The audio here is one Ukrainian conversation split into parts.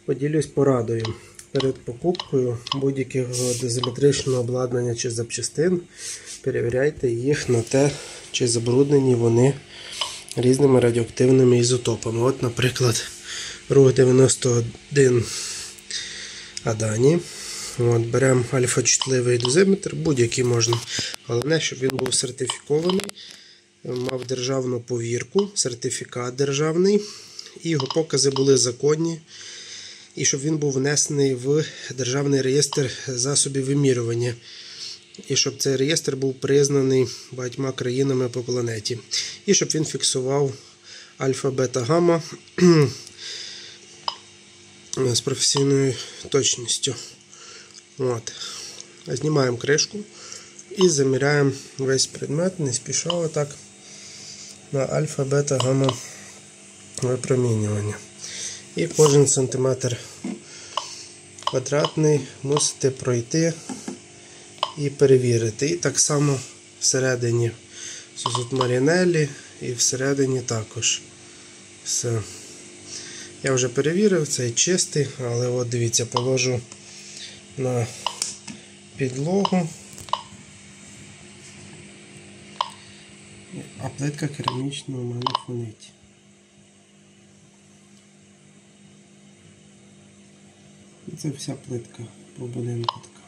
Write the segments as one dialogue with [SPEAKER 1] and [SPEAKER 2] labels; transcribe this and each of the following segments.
[SPEAKER 1] Поділюсь порадою. Перед покупкою будь-якого дозиметричного обладнання чи запчастин перевіряйте їх на те, чи забруднені вони різними радіоактивними ізотопами. От, наприклад, РУГ-91 Адані. Беремо альфа-чутливий дозиметр, будь-який можна. Головне, щоб він був сертифікований, мав державну повірку, сертифікат державний, і його покази були законні. І щоб він був внесений в Державний реєстр засобів вимірювання. І щоб цей реєстр був признаний багатьма країнами по планеті. І щоб він фіксував альфа, бета, гамма з професійною точністю. Знімаємо кришку і заміряємо весь предмет, не спіша отак, на альфа, бета, гамма випромінювання. І кожен сантиметр квадратний мусите пройти і перевірити. І так само всередині сосуд Марінеллі і всередині також. Все. Я вже перевірив, цей чистий, але от дивіться, положу на підлогу, а плитка керамічна у мене фонить. Це вся плитка по будинку така.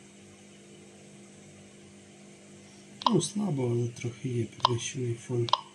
[SPEAKER 1] Слабо, але трохи є підвищений фон.